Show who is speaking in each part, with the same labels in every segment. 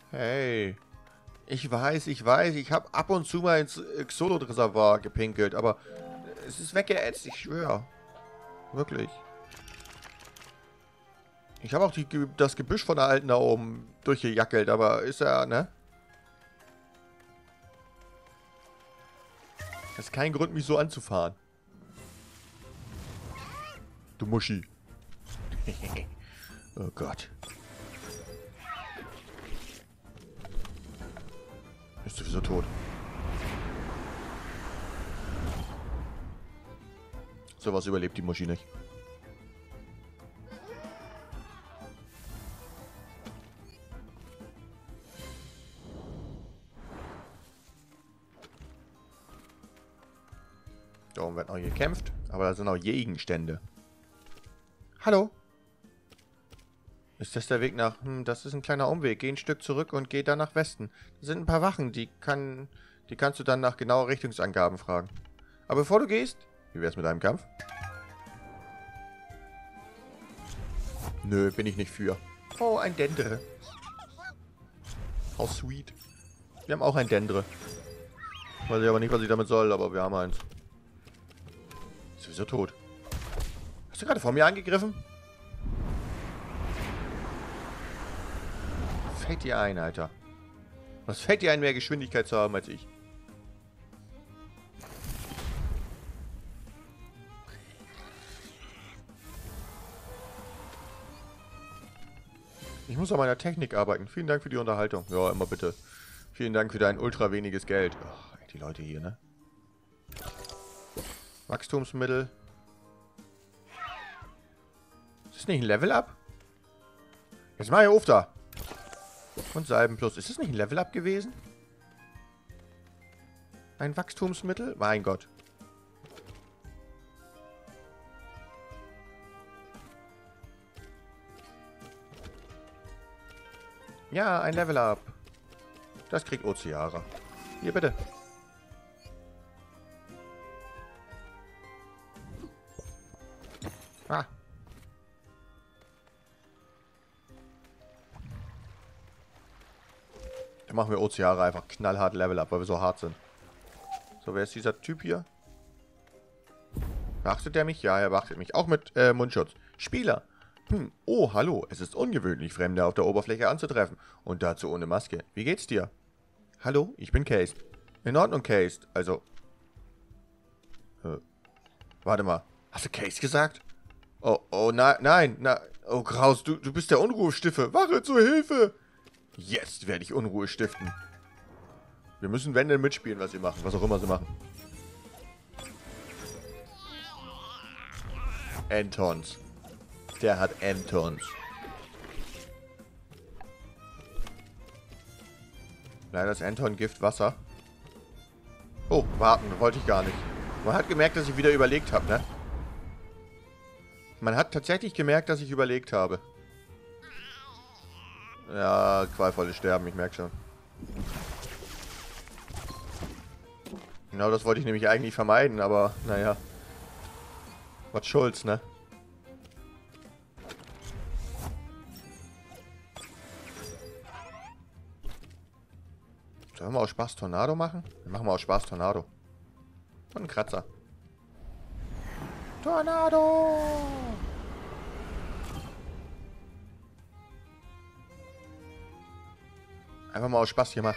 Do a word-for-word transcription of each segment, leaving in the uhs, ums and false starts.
Speaker 1: Hey. Ich weiß, ich weiß, ich habe ab und zu mal ins Xolotl-Reservoir gepinkelt, aber es ist weggeätzt, ich schwöre. Wirklich. Ich habe auch die, das Gebüsch von der Alten da oben durchgejackelt, aber ist ja, ne? Das ist kein Grund, mich so anzufahren. Du Muschi. Oh Gott. Ist sowieso tot. Sowas überlebt die Muschi nicht. Da oben wird noch gekämpft, aber da sind auch Gegenstände. Hallo? Ist das der Weg nach... Hm, das ist ein kleiner Umweg. Geh ein Stück zurück und geh dann nach Westen. Da sind ein paar Wachen, die kann... Die kannst du dann nach genauen Richtungsangaben fragen. Aber bevor du gehst... Wie wär's mit einem Kampf? Nö, bin ich nicht für. Oh, ein Dendre. How sweet. Wir haben auch ein Dendre. Weiß ich aber nicht, was ich damit soll, aber wir haben eins. Ist sowieso tot. Hast du gerade vor mir angegriffen? Was fällt dir ein, Alter? Was fällt dir ein, mehr Geschwindigkeit zu haben als ich? Ich muss an meiner Technik arbeiten. Vielen Dank für die Unterhaltung. Ja, immer bitte. Vielen Dank für dein ultra weniges Geld. Ach, die Leute hier, ne? Wachstumsmittel. Ist das nicht ein Level-Up? Jetzt mach ich auf da. Und Salben plus. Ist das nicht ein Level-Up gewesen? Ein Wachstumsmittel? Mein Gott. Ja, ein Level-Up. Das kriegt Ozeara. Hier, bitte. Ah. Dann machen wir Ozeara einfach knallhart Level-Up, weil wir so hart sind. So, wer ist dieser Typ hier? Beachtet er mich? Ja, er beachtet mich. Auch mit äh, Mundschutz. Spieler. Hm. Oh, hallo. Es ist ungewöhnlich, Fremde auf der Oberfläche anzutreffen. Und dazu ohne Maske. Wie geht's dir? Hallo, ich bin Cased. In Ordnung, Cased. Also... Äh, warte mal. Hast du Cased gesagt? Oh, oh, nein, nein, nein. Oh, Kraus, du, du bist der Unruhestifter. Wache zur Hilfe! Jetzt werde ich Unruhe stiften. Wir müssen, wenn denn, mitspielen, was sie machen. Was auch immer sie machen. Antons. Der hat Antons. Leider ist Anton Gift Wasser. Oh, warten, wollte ich gar nicht. Man hat gemerkt, dass ich wieder überlegt habe, ne? Man hat tatsächlich gemerkt, dass ich überlegt habe. Ja, qualvolles Sterben, ich merke schon. Genau das wollte ich nämlich eigentlich vermeiden, aber naja. Was Schulz, ne? Sollen wir aus Spaß Tornado machen? Dann machen wir aus Spaß Tornado. Und einen Kratzer. Tornado! Einfach mal aus Spaß hier mal.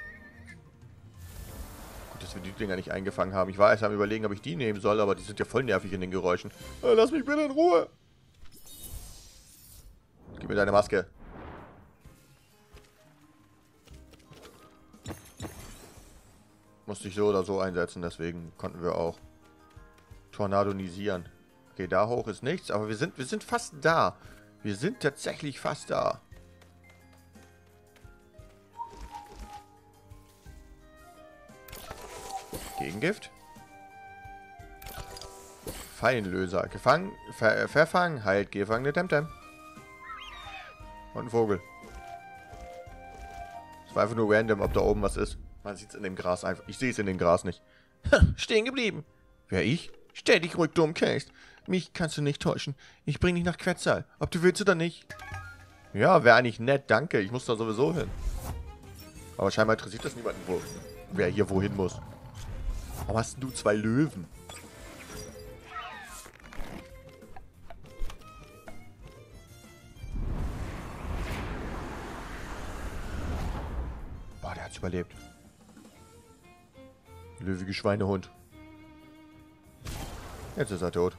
Speaker 1: Gut, dass wir die Dinger nicht eingefangen haben. Ich war erst am Überlegen, ob ich die nehmen soll, aber die sind ja voll nervig in den Geräuschen. Lass mich bitte in Ruhe! Gib mir deine Maske. Musste ich so oder so einsetzen, deswegen konnten wir auch tornadonisieren. Okay, da hoch ist nichts, aber wir sind, wir sind fast da. Wir sind tatsächlich fast da. Gegengift. Fallenlöser. Gefangen, ver, verfangen, heilt gefangene Temtem. Und ein Vogel. Es war einfach nur random, ob da oben was ist. Man sieht es in dem Gras einfach. Ich sehe es in dem Gras nicht. Stehen geblieben. Wer, ich? Stell dich ruhig, dumm Case. Mich kannst du nicht täuschen. Ich bring dich nach Quetzal. Ob du willst oder nicht. Ja, wäre eigentlich nett, danke. Ich muss da sowieso hin. Aber scheinbar interessiert das niemanden, wo, wer hier wohin muss. Warum hast du zwei Löwen? Boah, der hat's überlebt. Löwige Schweinehund. Jetzt ist er tot.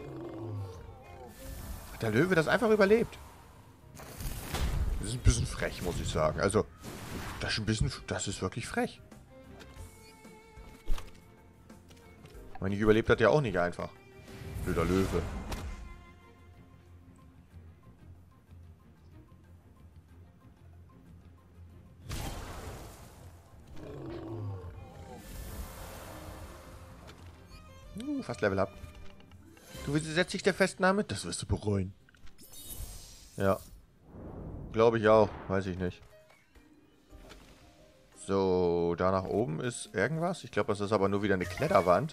Speaker 1: Hat der Löwe das einfach überlebt? Das ist ein bisschen frech, muss ich sagen. Also, das ist ein bisschen... Das ist wirklich frech. Wenn ich überlebt hat, ja auch nicht einfach. Blöder Löwe. Uh, fast Level up. Du widersetzt dich der Festnahme? Das wirst du bereuen. Ja. Glaube ich auch. Weiß ich nicht. So, da nach oben ist irgendwas. Ich glaube, das ist aber nur wieder eine Kletterwand.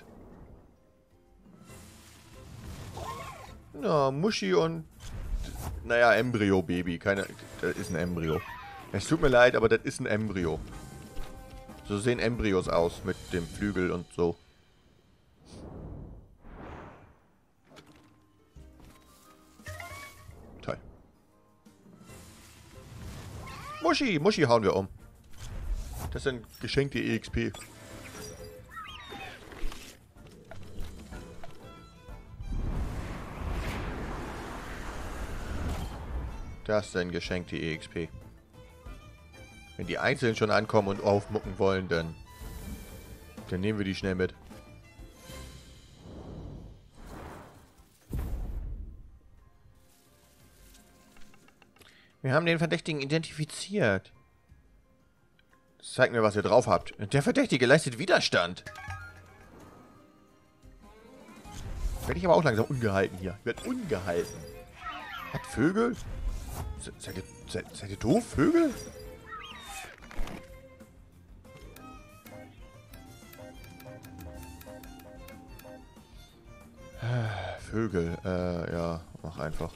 Speaker 1: Na, Muschi und... Naja, Embryo-Baby. Keine... Das ist ein Embryo. Es tut mir leid, aber das ist ein Embryo. So sehen Embryos aus mit dem Flügel und so. Toll. Muschi! Muschi hauen wir um. Das sind geschenkte E X P. Das sind geschenkte E X P. Wenn die Einzelnen schon ankommen und aufmucken wollen, dann, dann nehmen wir die schnell mit. Wir haben den Verdächtigen identifiziert. Zeigt mir, was ihr drauf habt. Der Verdächtige leistet Widerstand. Werde ich aber auch langsam ungehalten hier. Ich werde ungehalten. Hat Vögel? Se seid, ihr, seid, seid ihr doof? Vögel? Vögel. Äh, ja. Mach einfach.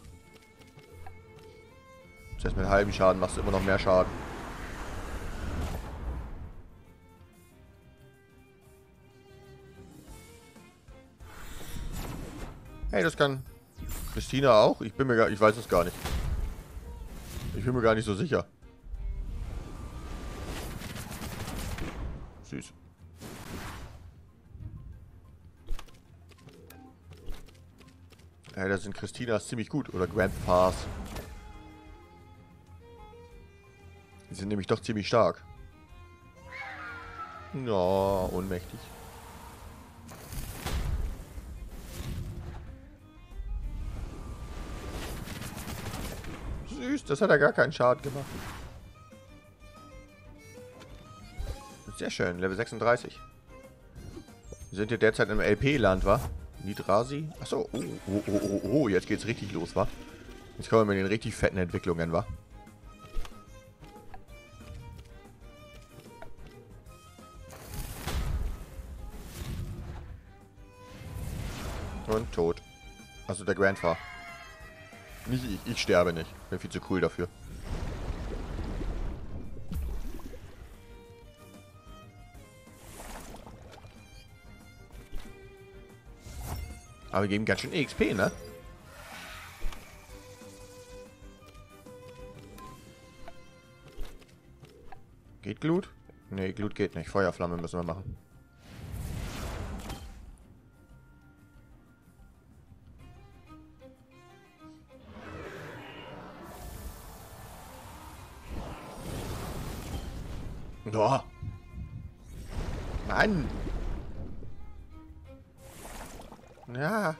Speaker 1: Selbst mit halbem Schaden machst du immer noch mehr Schaden. Hey, das kann Christina auch? Ich bin mir gar, ich weiß es gar nicht. Ich bin mir gar nicht so sicher. Süß. Ja, da sind Christinas ziemlich gut. Oder Grandpas. Die sind nämlich doch ziemlich stark. Ja, ohnmächtig. Süß, das hat er gar keinen Schaden gemacht. Sehr schön, Level sechsunddreißig. Wir sind hier derzeit im L P-Land, wa? Nidrasi? Achso, oh, oh, oh, oh, oh, jetzt geht's richtig los, wa? Jetzt kommen wir mit den richtig fetten Entwicklungen, wa? Und tot. Also der Grandpa. Nicht ich, ich sterbe nicht. Bin viel zu cool dafür. Aber wir geben ganz schön E X P, ne? Geht Glut? Ne, Glut geht nicht. Feuerflamme müssen wir machen. Oh. Mann. Ja.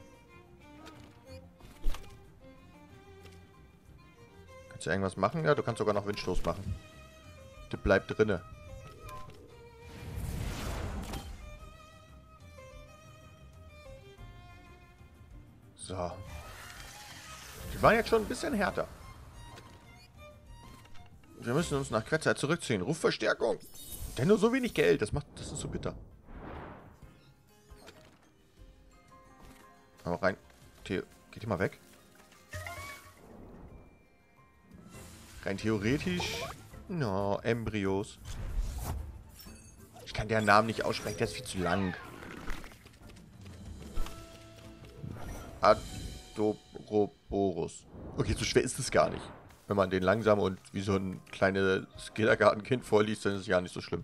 Speaker 1: Kannst du irgendwas machen? Ja, du kannst sogar noch Windstoß machen. Der bleibt drinne. So. Die waren jetzt schon ein bisschen härter. Wir müssen uns nach Quetzal zurückziehen. Ruf Verstärkung. Denn nur so wenig Geld. Das macht, das ist so bitter. Aber rein. The Geht ihr mal weg? Rein theoretisch. No, Embryos. kann deren Namen nicht aussprechen, der ist viel zu lang. Adobroborus. Okay, so schwer ist es gar nicht. Wenn man den langsam und wie so ein kleines Kindergartenkind vorliest, dann ist es ja nicht so schlimm.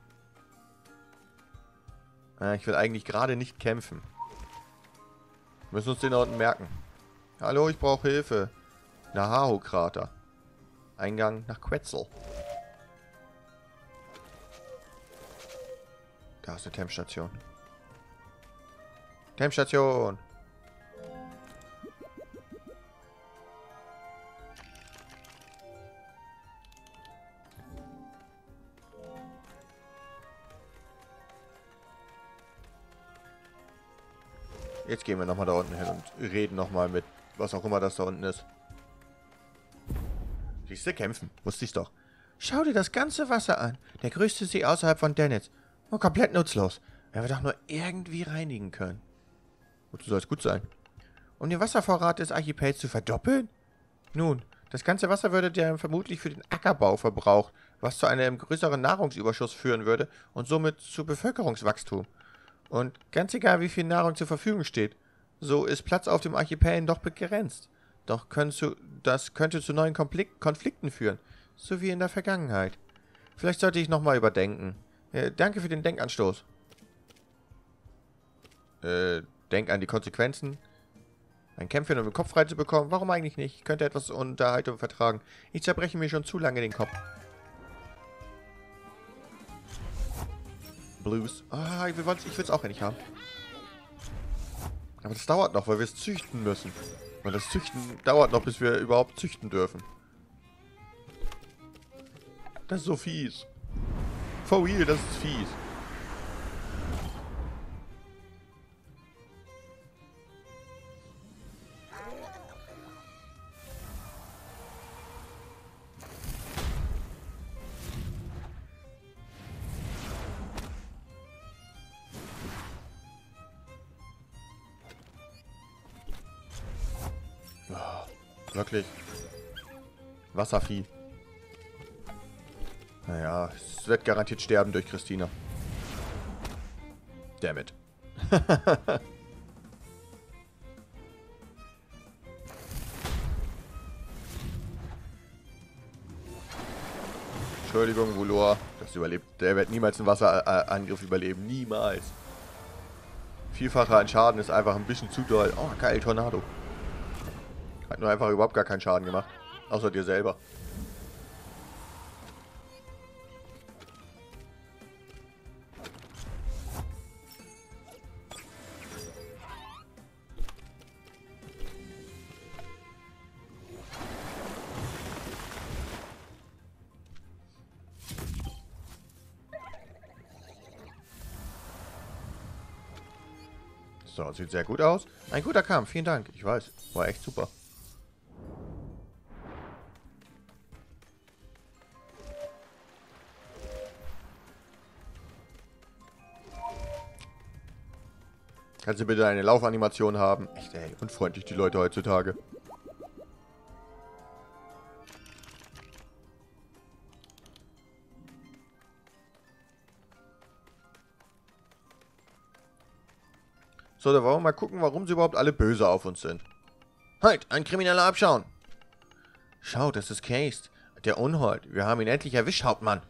Speaker 1: Ah, ich will eigentlich gerade nicht kämpfen. Wir müssen uns den da unten merken. Hallo, ich brauche Hilfe. Nahaho-Krater. Eingang nach Quetzal. Da ist eine Tempstation. Tempstation! Jetzt gehen wir nochmal da unten hin und reden nochmal mit was auch immer das da unten ist. Siehst du, kämpfen. Wusste ich doch. Schau dir das ganze Wasser an. Der größte See außerhalb von Denitz. Oh, komplett nutzlos. Wenn wir doch nur irgendwie reinigen können. Wozu soll es gut sein? Um den Wasservorrat des Archipels zu verdoppeln? Nun, das ganze Wasser würde der vermutlich für den Ackerbau verbraucht, was zu einem größeren Nahrungsüberschuss führen würde und somit zu Bevölkerungswachstum. Und ganz egal, wie viel Nahrung zur Verfügung steht, so ist Platz auf dem Archipel doch begrenzt. Doch zu, das könnte zu neuen Konflikten führen, so wie in der Vergangenheit. Vielleicht sollte ich nochmal überdenken. Äh, danke für den Denkanstoß. Äh, denk an die Konsequenzen. Ein Kämpfer, um den Kopf frei zu bekommen. Warum eigentlich nicht? Ich könnte etwas Unterhaltung vertragen. Ich zerbreche mir schon zu lange den Kopf. Blues. Ah, ich will es auch nicht haben. Aber das dauert noch, weil wir es züchten müssen. Weil das Züchten dauert noch, bis wir überhaupt züchten dürfen. Das ist so fies. For real, das ist fies. Wirklich. Wasservieh. Naja, es wird garantiert sterben durch Christina. Dammit. Entschuldigung, Vulor. Das überlebt. Der wird niemals einen Wasserangriff überleben. Niemals. Vielfacher an Schaden ist einfach ein bisschen zu doll. Oh, geil, Tornado. Hat nur einfach überhaupt gar keinen Schaden gemacht. Außer dir selber. So, sieht sehr gut aus. Ein guter Kampf, vielen Dank. Ich weiß, war echt super. Kannst du bitte eine Laufanimation haben? Echt, ey, unfreundlich die Leute heutzutage. So, da wollen wir mal gucken, warum sie überhaupt alle böse auf uns sind. Halt, ein krimineller Abschauen. Schau, das ist Case. Der Unhold. Wir haben ihn endlich erwischt, Hauptmann.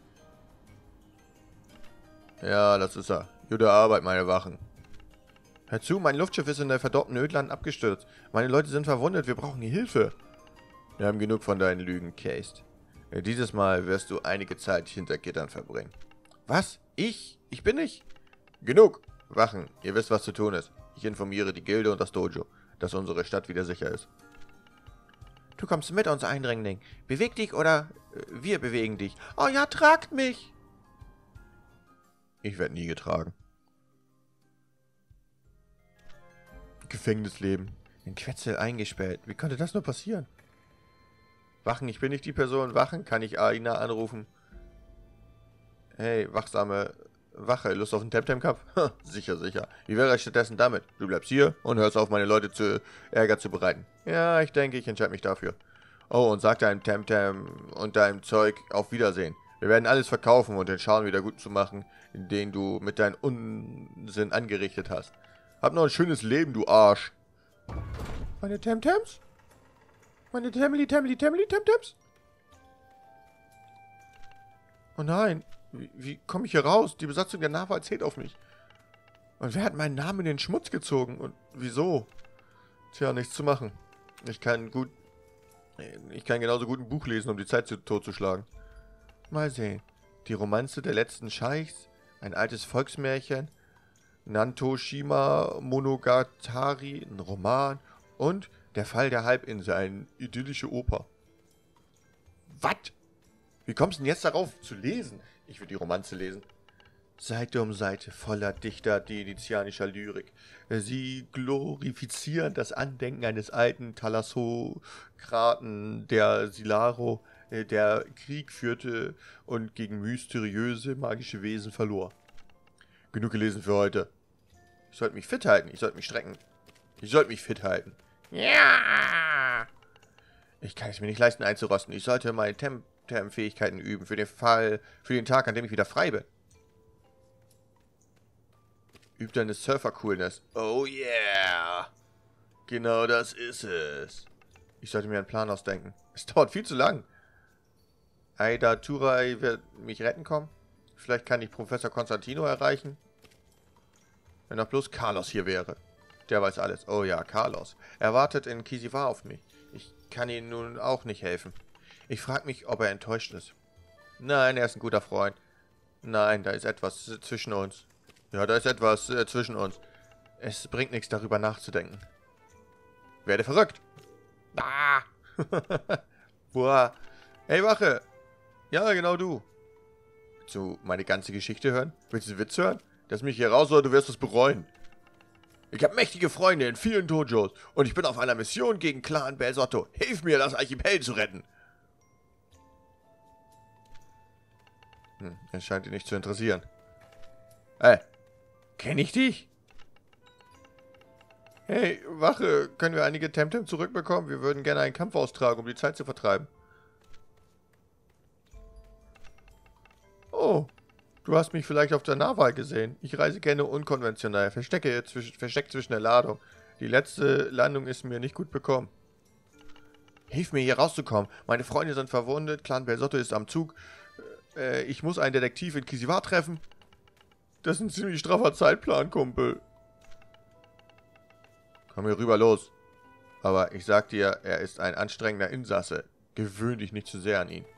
Speaker 1: Ja, das ist er. Gute Arbeit, meine Wachen. Hör zu, mein Luftschiff ist in der verdorbten Ödland abgestürzt. Meine Leute sind verwundet, wir brauchen hier Hilfe. Wir haben genug von deinen Lügen, Case. Dieses Mal wirst du einige Zeit hinter Gittern verbringen. Was? Ich? Ich bin nicht? Genug! Wachen, ihr wisst, was zu tun ist. Ich informiere die Gilde und das Dojo, dass unsere Stadt wieder sicher ist. Du kommst mit uns, Eindringling. Beweg dich oder äh, wir bewegen dich. Oh ja, tragt mich! Ich werde nie getragen. Gefängnisleben. In Quetzal eingesperrt. Wie konnte das nur passieren? Wachen, ich bin nicht die Person. Wachen, kann ich Aina anrufen? Hey, wachsame Wache, Lust auf einen Temtem-Cup? Sicher, sicher. Wie wäre es stattdessen damit? Du bleibst hier und hörst auf, meine Leute zu Ärger zu bereiten. Ja, ich denke, ich entscheide mich dafür. Oh, und sag deinem Temtem und deinem Zeug auf Wiedersehen. Wir werden alles verkaufen und den Schaden wieder gut zu machen, den du mit deinem Unsinn angerichtet hast. Hab noch ein schönes Leben, du Arsch. Meine Temtems? Meine Temeli, Temeli, Temeli, Temtems? Oh nein, wie, wie komme ich hier raus? Die Besatzung der Naval zählt auf mich. Und wer hat meinen Namen in den Schmutz gezogen? Und wieso? Tja, nichts zu machen. Ich kann gut... Ich kann genauso gut ein Buch lesen, um die Zeit zu, totzuschlagen. Mal sehen. Die Romanze der letzten Scheichs, ein altes Volksmärchen, Nantoshima Monogatari, ein Roman und Der Fall der Halbinsel, eine idyllische Oper. Was? Wie kommst du denn jetzt darauf zu lesen? Ich will die Romanze lesen. Seite um Seite voller Dichter denizianischer Lyrik. Sie glorifizieren das Andenken eines alten Thalassokraten, der Silaro, der Krieg führte und gegen mysteriöse magische Wesen verlor. Genug gelesen für heute. Ich sollte mich fit halten, ich sollte mich strecken. Ich sollte mich fit halten. Ja! Ich kann es mir nicht leisten einzurosten. Ich sollte meine Temp-Fähigkeiten üben für den Fall, für den Tag, an dem ich wieder frei bin. Üb deine Surfer-Coolness. Oh yeah! Genau das ist es. Ich sollte mir einen Plan ausdenken. Es dauert viel zu lang. Aida Turay wird mich retten kommen. Vielleicht kann ich Professor Konstantino erreichen. Wenn doch bloß Carlos hier wäre. Der weiß alles. Oh ja, Carlos. Er wartet in Kisivar auf mich. Ich kann ihm nun auch nicht helfen. Ich frage mich, ob er enttäuscht ist. Nein, er ist ein guter Freund. Nein, da ist etwas zwischen uns. Ja, da ist etwas äh, zwischen uns. Es bringt nichts, darüber nachzudenken. Werde verrückt. Ah! Boah. Hey, Wache. Ja, genau du. Willst du meine ganze Geschichte hören? Willst du einen Witz hören? Lass mich hier raus, oder du wirst es bereuen. Ich habe mächtige Freunde in vielen Dojos und ich bin auf einer Mission gegen Clan Belsotto. Hilf mir, das Archipel zu retten. Hm, es scheint ihn nicht zu interessieren. Ey, kenne ich dich? Hey, Wache, können wir einige Temtem zurückbekommen? Wir würden gerne einen Kampf austragen, um die Zeit zu vertreiben. Oh, du hast mich vielleicht auf der Naval gesehen. Ich reise gerne unkonventionell, verstecke zwischen, versteckt zwischen der Ladung. Die letzte Landung ist mir nicht gut bekommen. Hilf mir, hier rauszukommen. Meine Freunde sind verwundet, Clan Belsotto ist am Zug. Äh, ich muss einen Detektiv in Kisivar treffen. Das ist ein ziemlich straffer Zeitplan, Kumpel. Komm hier rüber, los. Aber ich sag dir, er ist ein anstrengender Insasse. Gewöhn dich nicht zu sehr an ihn.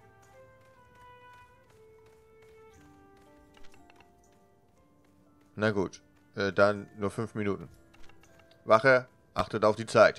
Speaker 1: Na gut, äh, dann nur fünf Minuten. Wache, achtet auf die Zeit.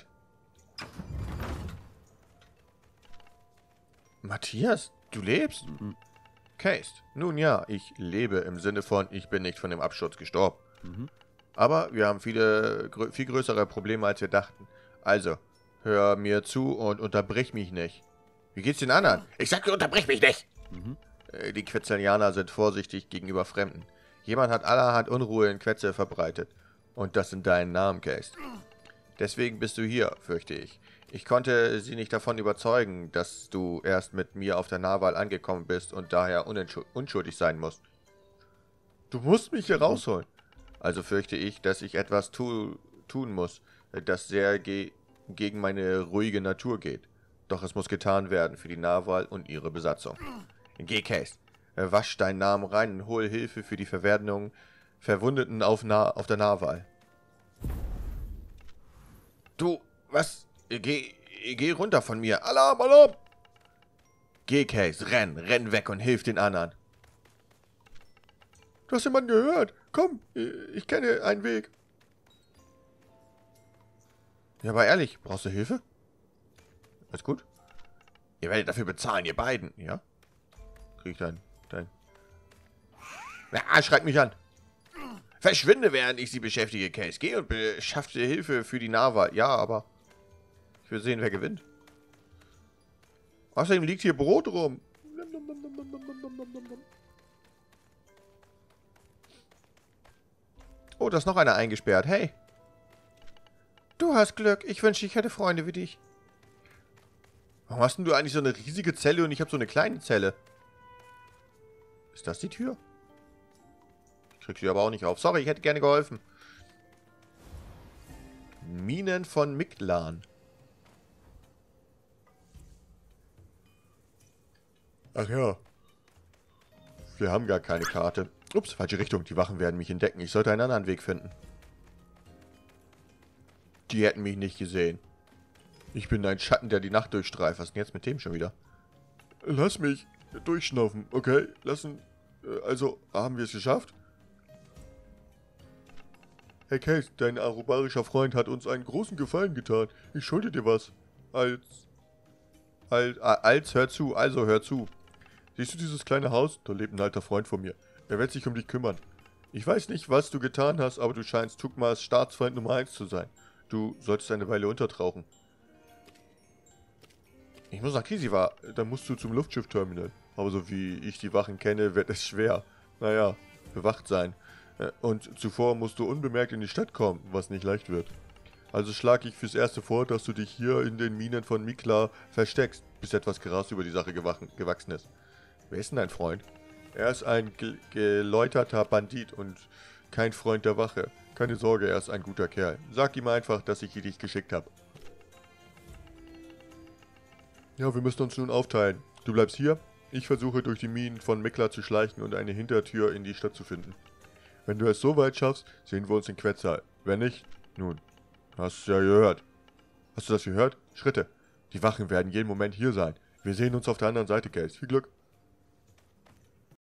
Speaker 1: Matthias, du lebst? Mhm. Case. Nun ja, ich lebe im Sinne von, ich bin nicht von dem Absturz gestorben. Mhm. Aber wir haben viele, grö viel größere Probleme, als wir dachten. Also, hör mir zu und unterbrich mich nicht. Wie geht's den anderen? Ich sag dir, unterbrich mich nicht! Mhm. Äh, die Quetzalianer sind vorsichtig gegenüber Fremden. Jemand hat allerhand Unruhe in Quetzel verbreitet. Und das in deinen Namen, Case. Deswegen bist du hier, fürchte ich. Ich konnte sie nicht davon überzeugen, dass du erst mit mir auf der Naval angekommen bist und daher unschuldig sein musst. Du musst mich hier rausholen. Also fürchte ich, dass ich etwas tu tun muss, das sehr ge gegen meine ruhige Natur geht. Doch es muss getan werden für die Naval und ihre Besatzung. Geh, Case. Wasch deinen Namen rein und hol Hilfe für die Verwendung Verwundeten auf, Na auf der Naval. Du, was? Geh, geh runter von mir. Alarm, Alarm! Geh, Case, renn, renn weg und hilf den anderen. Du hast jemanden gehört. Komm, ich kenne einen Weg. Ja, aber ehrlich, brauchst du Hilfe? Alles gut? Ihr werdet dafür bezahlen, ihr beiden, ja? Krieg ich dein... dein... Ah, schreit mich an. Verschwinde, während ich sie beschäftige, Case. Geh und beschaff dir Hilfe für die Naval. Ja, aber... ich will sehen, wer gewinnt. Außerdem liegt hier Brot rum. Oh, da ist noch einer eingesperrt. Hey. Du hast Glück. Ich wünschte, ich hätte Freunde wie dich. Warum hast denn du eigentlich so eine riesige Zelle und ich habe so eine kleine Zelle? Ist das die Tür? Ich krieg sie aber auch nicht auf. Sorry, ich hätte gerne geholfen. Minen von Miklan. Ach ja. Wir haben gar keine Karte. Ups, falsche Richtung. Die Wachen werden mich entdecken. Ich sollte einen anderen Weg finden. Die hätten mich nicht gesehen. Ich bin ein Schatten, der die Nacht durchstreift. Was ist denn jetzt mit dem schon wieder? Lass mich durchschnaufen, okay? Lassen. Also, haben wir es geschafft? Hey Case, dein arubarischer Freund hat uns einen großen Gefallen getan. Ich schulde dir was. Als... Als, als, hör zu, also hör zu. Siehst du dieses kleine Haus? Da lebt ein alter Freund von mir. Er wird sich um dich kümmern. Ich weiß nicht, was du getan hast, aber du scheinst Tugmas Staatsfeind Nummer eins zu sein. Du solltest eine Weile untertauchen. Ich muss nach Kisiwa, dann musst du zum Luftschiffterminal. Aber so wie ich die Wachen kenne, wird es schwer. Naja, bewacht sein. Und zuvor musst du unbemerkt in die Stadt kommen, was nicht leicht wird. Also schlage ich fürs Erste vor, dass du dich hier in den Minen von Mikla versteckst, bis etwas Gras über die Sache gewachsen ist. Wer ist denn dein Freund? Er ist ein ge geläuterter Bandit und kein Freund der Wache. Keine Sorge, er ist ein guter Kerl. Sag ihm einfach, dass ich dich geschickt habe. Ja, wir müssen uns nun aufteilen. Du bleibst hier. Ich versuche durch die Minen von Mikla zu schleichen und eine Hintertür in die Stadt zu finden. Wenn du es so weit schaffst, sehen wir uns in Quetzal. Wenn nicht, nun, hast du ja gehört. Hast du das gehört? Schritte. Die Wachen werden jeden Moment hier sein. Wir sehen uns auf der anderen Seite, Case. Viel Glück.